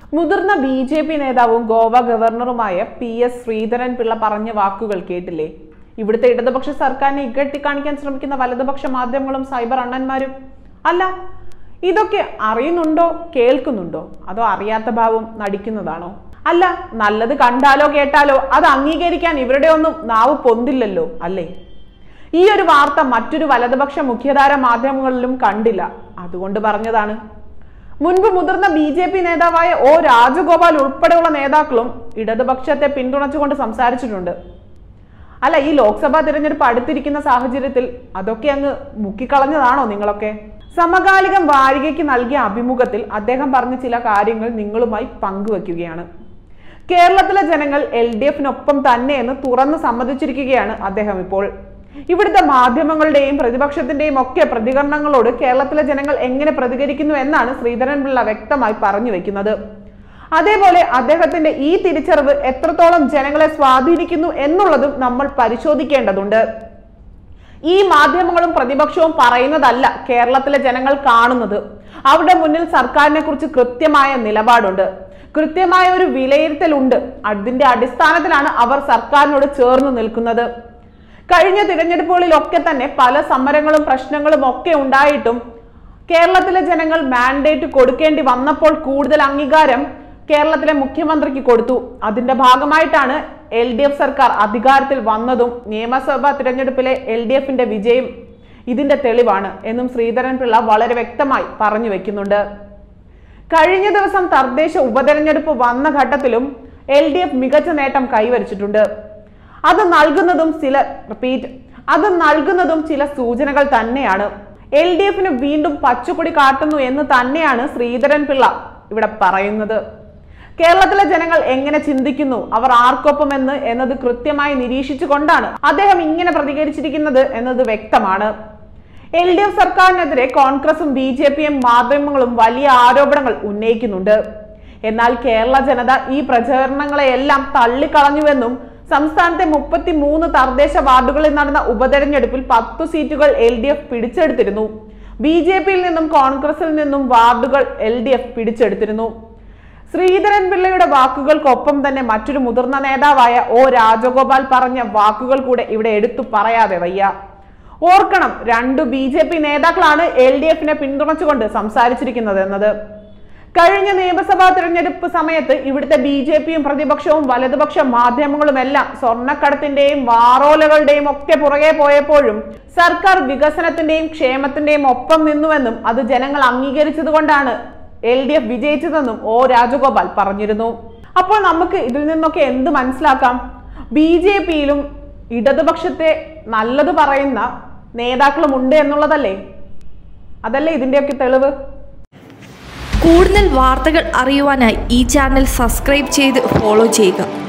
മുതിർന്ന BJP നേതാവും Goa ഗവർണറുമായ PS Sreedharan Pillai പറഞ്ഞ വാക്കുകൾ കേട്ടില്ലേ? ഇവിടുത്തെ ഇടതുപക്ഷ സർക്കാരിനെ ഇകഴ്ത്തിക്കാണിക്കാൻ ശ്രമിക്കുന്ന വലതുപക്ഷ മാധ്യമങ്ങളും സൈബർ അണ്ണന്മാരും. അല്ല, ഇതൊക്കെ അറിയുന്നുണ്ടോ, കേൾക്കുന്നുണ്ടോ, അതോ അറിയാത്ത ഭാവം നടിക്കുന്നതാണോ? അല്ല, നല്ലത് കണ്ടാലോ കേട്ടാലോ അത് അംഗീകരിക്കാൻ ഇവരുടെ ഒന്നും നാവ് പൊന്തില്ലല്ലോ, അല്ലേ? ഈ ഒരു വാർത്ത മറ്റൊരു വലതുപക്ഷ മുഖ്യധാര മാധ്യമങ്ങളിലും കണ്ടില്ല, അതുകൊണ്ട് പറഞ്ഞതാണ്. മുൻപ് മുതിർന്ന BJP നേതാവായ O രാജഗോപാൽ ഉൾപ്പെടെയുള്ള നേതാക്കളും ഇടതുപക്ഷത്തെ പിന്തുണച്ചുകൊണ്ട് സംസാരിച്ചിട്ടുണ്ട്. അല്ല, ഈ ലോക്സഭാ തിരഞ്ഞെടുപ്പ് അടുത്തിരിക്കുന്ന സാഹചര്യത്തിൽ അതൊക്കെ അങ്ങ് മുക്കിക്കളഞ്ഞതാണോ നിങ്ങളൊക്കെ? സമകാലികം വാരികയ്ക്ക് നൽകിയ അഭിമുഖത്തിൽ അദ്ദേഹം പറഞ്ഞ ചില കാര്യങ്ങൾ നിങ്ങളുമായി പങ്കുവെക്കുകയാണ്. കേരളത്തിലെ ജനങ്ങൾ LDFനൊപ്പം തന്നെയെന്ന് തുറന്ന് സമ്മതിച്ചിരിക്കുകയാണ് അദ്ദേഹം ഇപ്പോൾ. ഇവിടുത്തെ മാധ്യമങ്ങളുടെയും പ്രതിപക്ഷത്തിന്റെയും ഒക്കെ പ്രതികരണങ്ങളോട് കേരളത്തിലെ ജനങ്ങൾ എങ്ങനെ പ്രതികരിക്കുന്നു എന്നാണ് ശ്രീധരൻപിള്ള വ്യക്തമായി പറഞ്ഞു വെക്കുന്നത്. അതേപോലെ അദ്ദേഹത്തിന്റെ ഈ തിരിച്ചറിവ് എത്രത്തോളം ജനങ്ങളെ സ്വാധീനിക്കുന്നു എന്നുള്ളതും നമ്മൾ പരിശോധിക്കേണ്ടതുണ്ട്. ഈ മാധ്യമങ്ങളും പ്രതിപക്ഷവും പറയുന്നതല്ല കേരളത്തിലെ ജനങ്ങൾ കാണുന്നത്. അവരുടെ മുന്നിൽ സർക്കാരിനെ കുറിച്ച് കൃത്യമായ നിലപാടുണ്ട്, കൃത്യമായ ഒരു വിലയിരുത്തലുണ്ട്. അതിന്റെ അടിസ്ഥാനത്തിലാണ് അവർ സർക്കാരിനോട് ചേർന്ന് നിൽക്കുന്നത്. കഴിഞ്ഞ തിരഞ്ഞെടുപ്പുകളിലൊക്കെ തന്നെ പല സമരങ്ങളും പ്രശ്നങ്ങളും ഒക്കെ ഉണ്ടായിട്ടും കേരളത്തിലെ ജനങ്ങൾ മാൻഡേറ്റ് കൊടുക്കേണ്ടി വന്നപ്പോൾ കൂടുതൽ അംഗീകാരം കേരളത്തിലെ മുഖ്യമന്ത്രിക്ക് കൊടുത്തു. അതിന്റെ ഭാഗമായിട്ടാണ് LDF സർക്കാർ അധികാരത്തിൽ വന്നതും നിയമസഭാ തിരഞ്ഞെടുപ്പിലെ LDFന്റെ വിജയം ഇതിന്റെ തെളിവാണ് എന്നും ശ്രീധരൻപിള്ള വളരെ വ്യക്തമായി പറഞ്ഞു വെക്കുന്നുണ്ട്. കഴിഞ്ഞ ദിവസം തദ്ദേശ ഉപതെരഞ്ഞെടുപ്പ് വന്ന ഘട്ടത്തിലും LDF മികച്ച നേട്ടം കൈവരിച്ചിട്ടുണ്ട്. അത് നൽകുന്നതും ചില സൂചനകൾ തന്നെയാണ്. LDFന് വീണ്ടും പച്ചക്കൊടി കാട്ടുന്നു എന്ന് തന്നെയാണ് ശ്രീധരൻപിള്ള ഇവിടെ പറയുന്നത്. കേരളത്തിലെ ജനങ്ങൾ എങ്ങനെ ചിന്തിക്കുന്നു, അവർ ആർക്കൊപ്പം എന്നത് കൃത്യമായി നിരീക്ഷിച്ചുകൊണ്ടാണ് അദ്ദേഹം ഇങ്ങനെ പ്രതികരിച്ചിരിക്കുന്നത് എന്നത് വ്യക്തമാണ്. LDF സർക്കാരിനെതിരെ കോൺഗ്രസും BJPയും മാധ്യമങ്ങളും വലിയ ആരോപണങ്ങൾ ഉന്നയിക്കുന്നുണ്ട്. എന്നാൽ കേരള ജനത ഈ പ്രചരണങ്ങളെയെല്ലാം തള്ളിക്കളഞ്ഞുവെന്നും സംസ്ഥാനത്തെ 33 തദ്ദേശ വാർഡുകളിൽ നടന്ന ഉപതെരഞ്ഞെടുപ്പിൽ 10 സീറ്റുകൾ LDF പിടിച്ചെടുത്തിരുന്നു. BJPയിൽ നിന്നും കോൺഗ്രസിൽ നിന്നും വാർഡുകൾ LDF പിടിച്ചെടുത്തിരുന്നു. ശ്രീധരൻപിള്ളയുടെ വാക്കുകൾക്കൊപ്പം തന്നെ മറ്റൊരു മുതിർന്ന നേതാവായ O രാജഗോപാൽ പറഞ്ഞ വാക്കുകൾ കൂടെ ഇവിടെ എടുത്തു പറയാതെ വയ്യ. ഓർക്കണം, 2 BJP നേതാക്കളാണ് LDFനെ പിന്തുണച്ചുകൊണ്ട് സംസാരിച്ചിരിക്കുന്നത് എന്നത്. കഴിഞ്ഞ നിയമസഭാ തിരഞ്ഞെടുപ്പ് സമയത്ത് ഇവിടുത്തെ BJPയും പ്രതിപക്ഷവും വലതുപക്ഷ മാധ്യമങ്ങളുമെല്ലാം സ്വർണ്ണക്കടത്തിന്റെയും വാറോലകളുടെയും ഒക്കെ പുറകെ പോയപ്പോഴും സർക്കാർ വികസനത്തിന്റെയും ക്ഷേമത്തിന്റെയും ഒപ്പം നിന്നുവെന്നും അത് ജനങ്ങൾ അംഗീകരിച്ചത് കൊണ്ടാണ് LDF വിജയിച്ചതെന്നും O രാജഗോപാൽ പറഞ്ഞിരുന്നു. അപ്പോൾ നമുക്ക് ഇതിൽ നിന്നൊക്കെ എന്ത് മനസ്സിലാക്കാം? BJPയിലും ഇടതുപക്ഷത്തെ നല്ലത് പറയുന്ന നേതാക്കളും ഉണ്ട് എന്നുള്ളതല്ലേ? അതല്ലേ ഇതിന്റെയൊക്കെ തെളിവ്? കൂടുതൽ വാർത്തകൾ അറിയുവാനായി ഈ ചാനൽ സബ്സ്ക്രൈബ് ചെയ്ത് ഫോളോ ചെയ്യുക.